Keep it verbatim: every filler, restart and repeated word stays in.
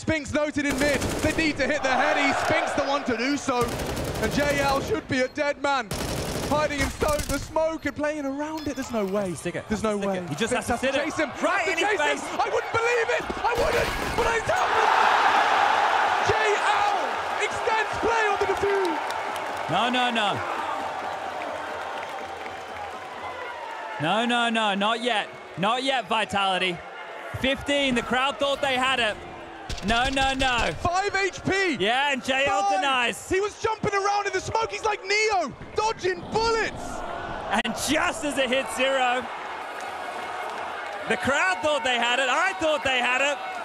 Spinks noted in mid. They need to hit the heady. Spinks the one to do so. And J L should be a dead man. Hiding in stone, the smoke and playing around it. There's no way. It. There's no way. It. He just Spinks has to, has to sit chase it. him. Right Has in to his chase face. him. I wouldn't believe it. I wouldn't. But it's happened. J L extends play on the defuse. No, no, no. No, no, no, not yet. Not yet, Vitality. fifteen, the crowd thought they had it. No, no, no. Five H P. Yeah, and J L Five. denies. He was jumping around in the smoke. He's like Neo, dodging bullets. And just as it hit zero, the crowd thought they had it. I thought they had it.